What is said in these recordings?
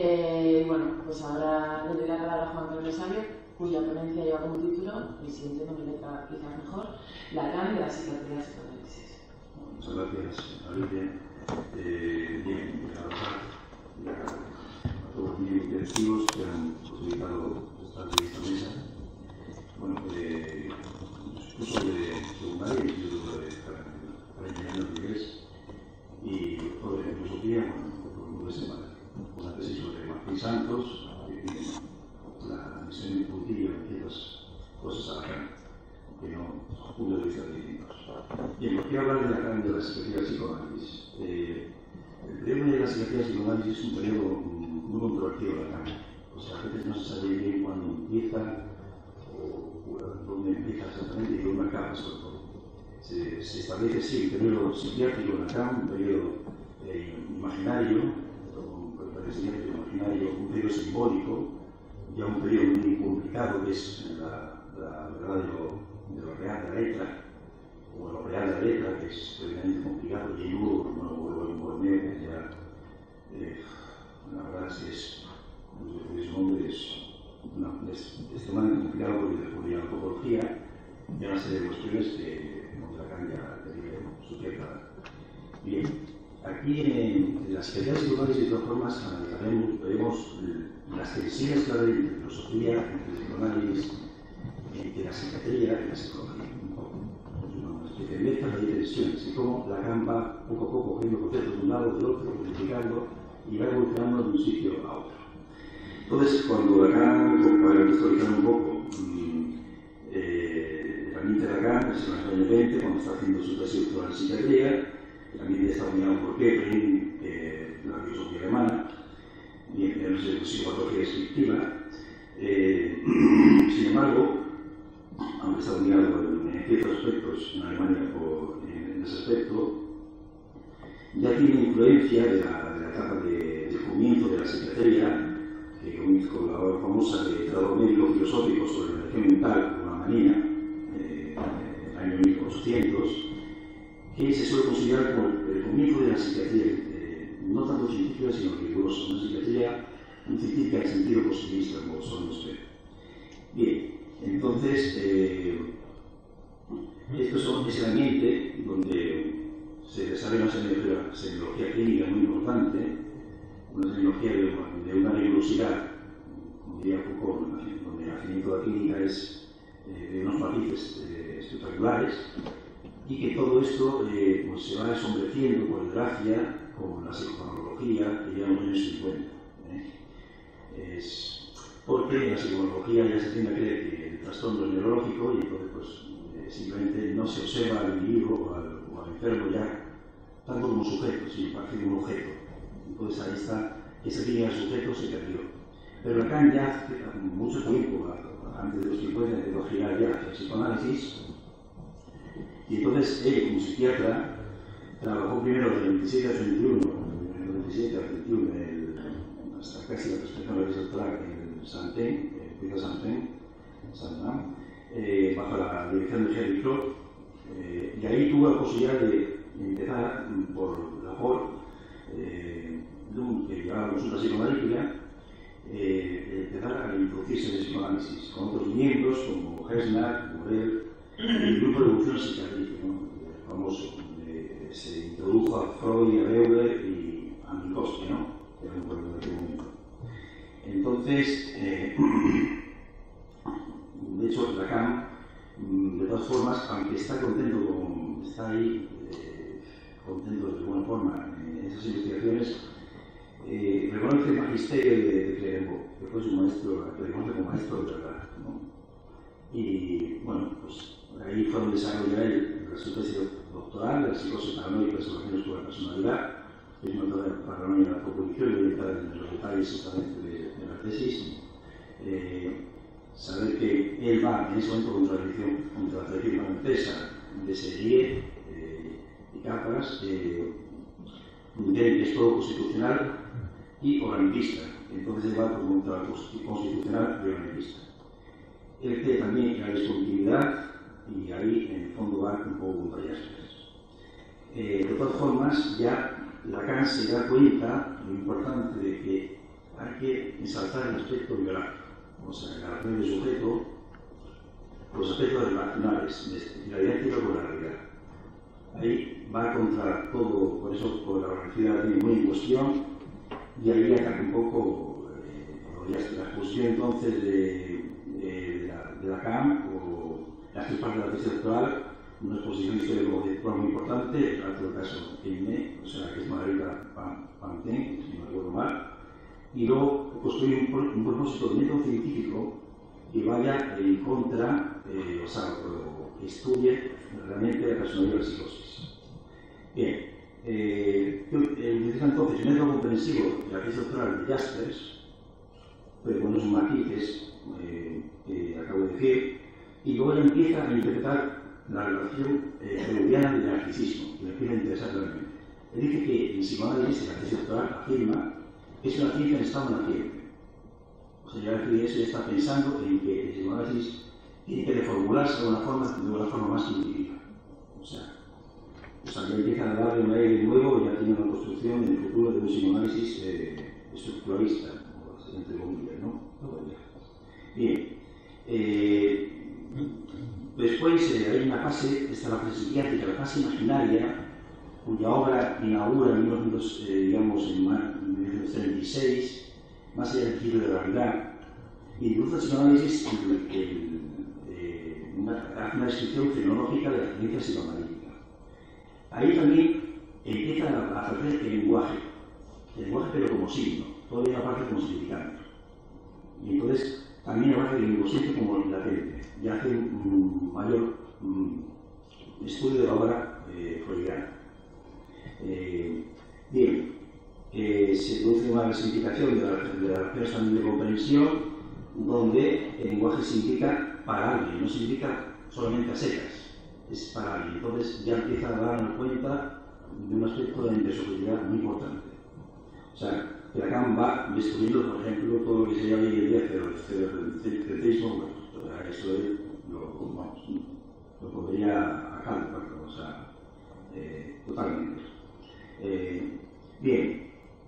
Bueno, pues ahora le doy la palabra a Juan Carlos Sabio, cuya ponencia lleva como título, y si entiendo mi letra quizás mejor, Lacan de la psiquiatría psicoanálisis. Muchas gracias, Alicia. Bien, a todos los miembros directivos que han posibilitado estar en esta mesa. Bueno, curso de secundaria y instituto para enseñar inglés y todo de filosofía, bueno, una tesis sobre Martín Santos, la misión intuitiva de ciertas cosas a Lacan, aunque no puntos de vista distintos. Bien, pues quiero hablar de Lacan de la psiquiatría psicoanálisis. El periodo de la psiquiatría psicoanálisis es un periodo muy controvertido de Lacan. O sea, a veces no se sabe bien cuándo empieza o dónde empieza exactamente y dónde acaba, sobre todo. Se establece, sí, un periodo psiquiátrico de Lacan, un periodo imaginario, un periodo simbólico, ya un periodo muy complicado que es la verdad de lo real de la letra, o lo real de la letra, que es tremendamente complicado, y luego, bueno, en Borneo, que ya, la verdad es que es, su nombre es extremadamente complicado porque la antropología y una serie de cuestiones que Lacan ya tiene su cierta. Bien, aquí en la psiquiatría psicoanálisis, de todas formas, veremos las tensiones que hay entre filosofía, entre psicoanálisis, entre la psiquiatría y la psicología. Que mezclan las tensiones y cómo Lacan va poco a poco cogiendo conceptos de un lado, del otro, modificando y va evolucionando de un sitio a otro. Entonces, cuando Lacan, para historizar un poco, realmente Lacan es en los años 20, cuando está haciendo su tesis doctoral en psiquiatría, también está dominado por Kepling, la filosofía alemana, y en la psicología descriptiva. Sin embargo, aunque está dominado en ciertos aspectos en Alemania en ese aspecto, ya tiene influencia de la etapa del comienzo de la psiquiatría, que comienza con la obra famosa de Tratado Médico Filosófico sobre la elección mental o la manía, en el año 1800, que se suele considerar como el comienzo de la psiquiatría, no tanto científica sino rigurosa, una psiquiatría muy científica en sentido positivista, como solemos ver. Bien, entonces, esto es el ambiente donde se desarrolla una semiología clínica muy importante, una semiología de una rigurosidad, como diría Foucault, donde el nacimiento de la clínica es de unos matices espectaculares, y que todo esto pues se va ensombreciendo, por desgracia, con la psicofarmacología que ya en los años 50. Es porque en la psicofarmacología ya se tiende a creer que el trastorno es neurológico y entonces pues, simplemente no se observa al individuo o al enfermo ya tanto como sujeto, sino parece como un objeto. Entonces ahí está, esa línea del sujeto se perdió. Pero Lacan ya hace mucho tiempo, antes de los 50, empezó a girar ya hacia el psicoanálisis. Y entonces él, como psiquiatra, trabajó primero del 27 al 31, del 27 al 21, hasta casi la presentación de la doctoral en el Saint-Denis, bajo la dirección de Henry Cloud, y ahí tuvo la posibilidad de empezar por la labor que llevaba consulta psicoanalítica, empezar a introducirse en el psicoanálisis con otros miembros como Hesnach, Morel, el grupo de evolución psiquiátrica, ¿no? Famoso, donde se introdujo a Freud, a Weber y a Minkowski, ¿no? Que era un pueblo de aquel momento. Entonces, de hecho, Lacan, de todas formas, aunque está contento está ahí, contento de buena forma en esas investigaciones, reconoce el magisterio de Clerenceau, que fue su maestro, que reconoce como maestro de verdad, ¿no? Y bueno, pues ahí fue donde desarrolla él su tesis doctoral, la psicosis paranoica y las relaciones con la personalidad. Es una doctora de paranoia de la proposición, y voy a entrar en los detalles exactamente de la tesis. Saber que él va en ese momento contra la tradición francesa de Séguier y Capras, que es todo constitucional y organista. Entonces él va contra la constitucional y organista. Él cree también en la discontinuidad y ahí en el fondo va un poco contra ellas. De todas formas, ya Lacan se da cuenta lo importante de que hay que ensalzar el aspecto biográfico, o sea, la relación del sujeto, los aspectos relacionales, de la didáctica con la realidad. Ahí va contra todo, por eso, por la organicidad muy en cuestión, y ahí ataca un poco la exposición entonces de la CAM, o las tres partes de la tesis doctoral, una exposición histórico-conceptual muy importante, en otro caso EIME, o sea, que es Margarita Pantén, si no recuerdo mal, y luego construir un propósito de método científico que vaya en contra, o sea, que estudie realmente la personalidad de la psicosis. Bien, entonces el método comprensivo de la tesis doctoral de Jaspers, pero con unos matices que acabo de decir, y luego ella empieza a interpretar la relación freudiana del narcisismo, que me empieza a interesar realmente. Él dice que el psicoanálisis, en la tesis doctoral, afirma que es una ciencia en estado naciente. O sea, ya que eso está pensando en que el psicoanálisis tiene que reformularse de una forma más científica. O sea, que empieza a darle un aire nuevo y ya tiene una construcción en el futuro de un psicoanálisis estructuralista, entre comillas, ¿no? Bien. Después hay una fase, esta es la fase psiquiátrica, la fase imaginaria, cuya obra inaugura en 1936, más allá del giro de la realidad, y introduce el psicoanálisis hace una descripción fenomenológica de la ciencia psicoanalítica. Ahí también empieza a aparecer el lenguaje pero como signo, todavía aparece como significante. Y entonces también aparece el inconsciente como latente, y hace un mayor estudio de la obra freudiana. Bien, se produce una resignificación de la relación también de comprensión, donde el lenguaje significa para alguien, no significa solamente a secas, es para alguien. Entonces ya empieza a darnos cuenta de un aspecto de subjetividad muy importante. O sea, que Lacan va destruyendo, por ejemplo, todo lo que se llama hoy en día cerocentrismo, bueno, eso lo pondría a Kant, o sea, totalmente. Bien,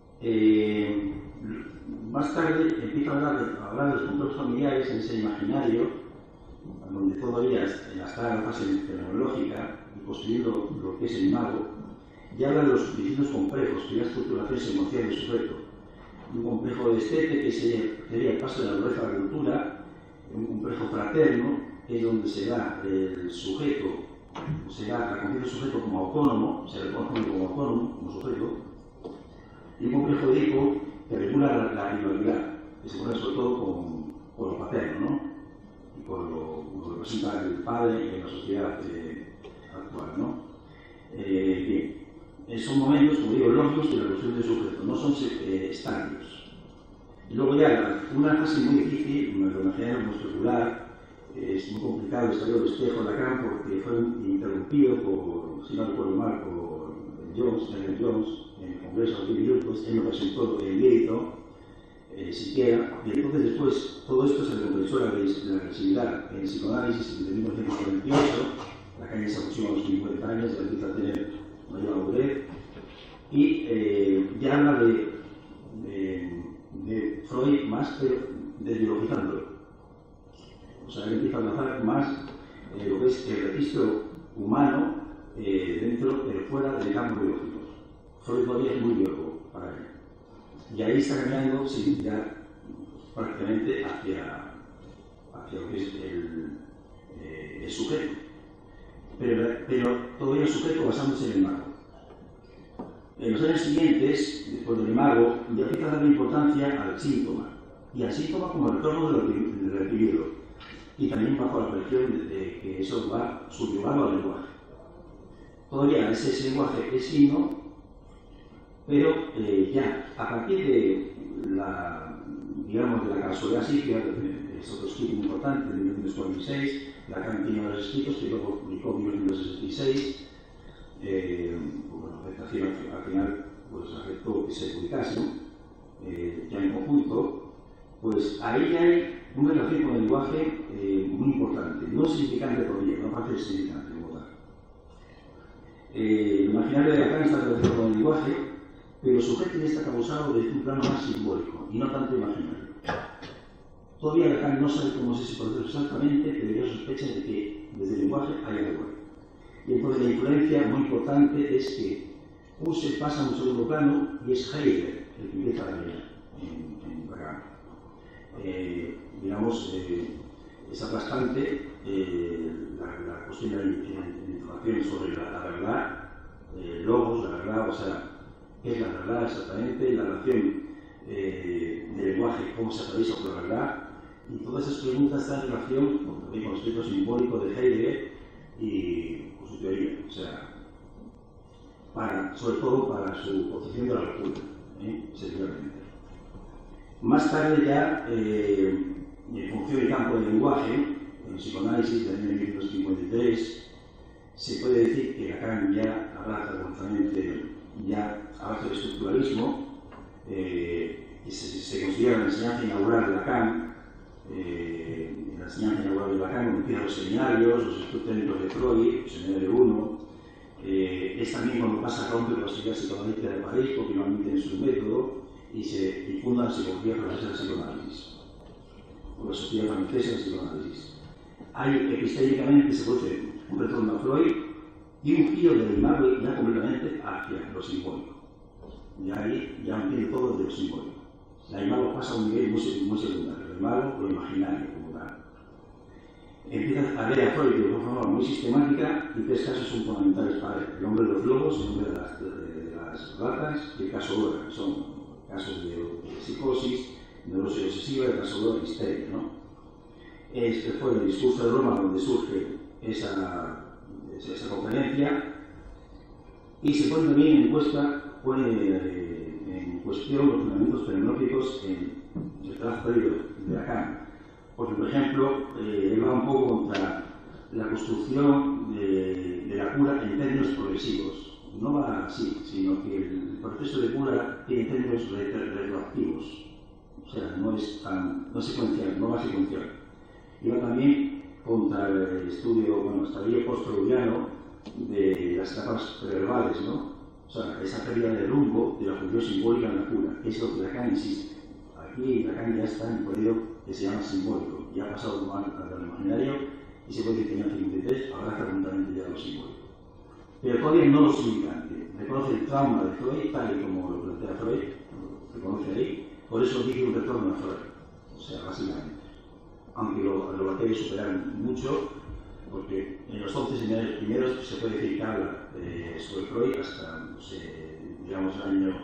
más tarde empieza a hablar de los complejos familiares en ese imaginario, donde todavía está en la fase fenomenológica y construyendo lo que es el imago, y habla de los distintos complejos, que es la estructuración secuencial del sujeto. Un complejo de estete, que sería el paso de la naturaleza a la cultura, un complejo fraterno, que es donde se da el sujeto, se da la conciencia del sujeto como autónomo, se reconoce como autónomo, como sujeto, y un complejo de Edipo que regula la rivalidad, que se pone sobre todo con lo paterno, ¿no? Y con lo que representa el padre en la sociedad actual, ¿no? Bien. Son momentos, como digo, lógicos de la evolución del sujeto, no son estadios. Y luego ya una fase muy difícil, lo imaginamos especular, es muy complicado el estudio del espejo de Lacan porque fue interrumpido por, si no recuerdo mal, por Daniel Jones, en el Congreso de 2000 minutos. Él no presentó el mérito siquiera, y entonces después todo esto se recompensó la agresividad en el psicoanálisis de 1948. Lacan ya se aproxima a los 50 años, ya empieza a tener mayor madurez, y ya habla de Freud más, pero desbiologizándolo. O sea, él empieza a abrazar más lo que es el registro humano dentro, pero fuera del campo biológico. Freud todavía es muy biólogo para él. Y ahí está cambiando, sí, ya prácticamente hacia lo que es el sujeto. Pero todavía el sujeto basándose en el imago. En los años siguientes, después del imago, ya empieza a darle importancia al síntoma, y al síntoma como el retorno del recibido, y también bajo la presión de que eso va subyugado al lenguaje. Todavía ese lenguaje es signo, pero ya a partir de la casualidad psíquica, es otro escrito muy importante, de 1946, Lacan tiene varios escritos que luego publicó en 1966, bueno, la aceptación al final pues aceptó que se publicase, ya en conjunto, pues ahí hay una relación con el lenguaje muy importante, no significante todavía, no parece significante como tal. El imaginario de Lacan está relacionado con el lenguaje, pero su origen está causado desde un plano más simbólico y no tanto imaginario. Todavía Lacan no sabe cómo es ese proceso exactamente, pero ya sospecha de que desde el lenguaje hay algo. Y entonces la influencia muy importante es que Husserl pasa a un segundo plano y es Heidegger el que empieza a leer en Lacan. Digamos, es aplastante la cuestión de la información sobre la verdad, logos, la verdad, o sea, ¿qué es la verdad exactamente? La relación del lenguaje, cómo se atraviesa por la verdad, y todas esas preguntas están en relación con el aspecto simbólico de Heidegger y con su teoría, o sea, sobre todo para su posición de la locura, sencillamente. Más tarde ya, en función y campo del lenguaje, en el psicoanálisis del año 1953, se puede decir que Lacan ya abraza completamente, ya abraza el estructuralismo, que se considera la enseñanza inaugural de Lacan, la enseñanza inaugural de Lacan, cuando empiezan los seminarios, los estudios técnicos de Freud, el seminario 1, es también cuando pasa a romper la sociedad psicoanalítica de París, porque no admiten su método, y se funda la psicología francesa del psicoanálisis, o la sociedad francesa del psicoanálisis. Hay epistémicamente se produce un retorno a Freud y un giro del imago ya completamente hacia lo simbólico. Y ahí ya entiende todo desde lo simbólico. La imago pasa a un nivel muy secundario, el imago, lo imaginario como tal. Empieza a ver a Freud de una forma muy sistemática y tres casos son fundamentales para él: el hombre de los lobos, el hombre de las ratas y el caso Dora, que son casos de psicosis, neurosis obsesiva y el caso Dora de histeria, ¿no? Este fue el discurso de Roma donde surge esa conferencia y se pone también en cuestión los fundamentos fenomenológicos en el trabajo periodo de Lacan. Porque, por ejemplo, él va un poco contra la construcción de la cura en términos progresivos. No va así, sino que el proceso de cura tiene términos retroactivos. O sea, no es secuencial, no va secuencial. Y va también contra el estudio, bueno, estadio post-freudiano de las etapas preverbales, ¿no? O sea, esa pérdida de rumbo de la función simbólica en la cura, que es lo que Lacan insiste. Aquí Lacan ya está en un periodo que se llama simbólico, ya ha pasado al imaginario y se puede decir que en el 53 abraza completamente ya lo simbólico. Pero todavía no lo significante. Reconoce el trauma de Freud, tal y como lo plantea Freud, lo reconoce ahí, por eso dice un retorno a Freud. O sea, básicamente. Aunque lo va a querer superar mucho, porque en los 11 seminarios primeros se puede decir que habla sobre Freud hasta, no sé, digamos, el año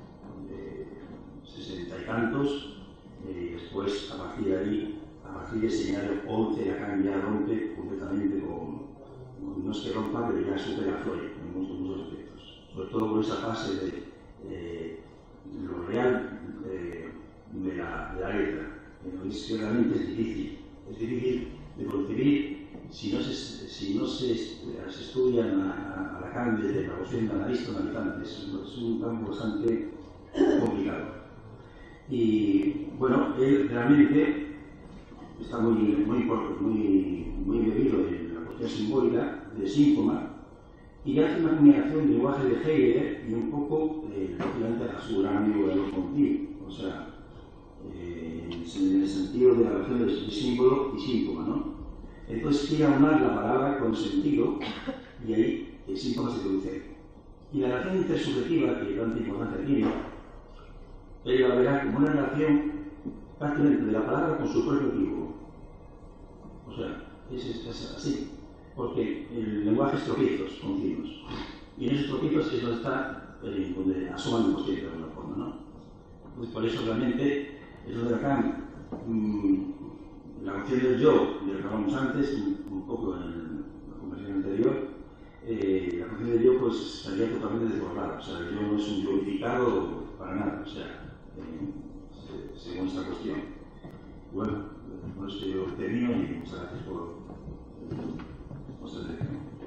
60 y tantos, y después, a partir de ahí, a partir del seminario 11, Lacan ya rompe completamente no es que rompa, pero ya supera a Freud en muchos aspectos. Sobre todo por esa fase de lo real de la letra. Es que realmente es difícil de concebir si no se estudian a Lacan desde la posición de analista o analizante. Es un campo bastante complicado. Y bueno, él realmente está muy embebido en la cuestión simbólica del síntoma y hace una combinación del lenguaje de Heidegger y un poco, lógicamente, a su gran amigo de los Monti, o sea, en el sentido de la relación de símbolo y síntoma, ¿no? Entonces quiere aunar la palabra con el sentido y ahí el síntoma se produce. Y la relación intersubjetiva, que tanta importancia tiene, él la verá como una relación prácticamente de la palabra con su propio equívoco. O sea, es así, porque el lenguaje es tropiezos continuos. Y en esos tropiezos es donde está, donde asoma el inconsciente de alguna forma, ¿no? Pues por eso realmente es donde Lacan, la noción del yo, de lo que hablamos antes, un poco en la conversación anterior, la noción del yo pues estaría totalmente desbordada. O sea, el yo no es un yo unificado para nada, o sea, según esta cuestión. Bueno, con esto yo termino y muchas gracias por vuestra atención.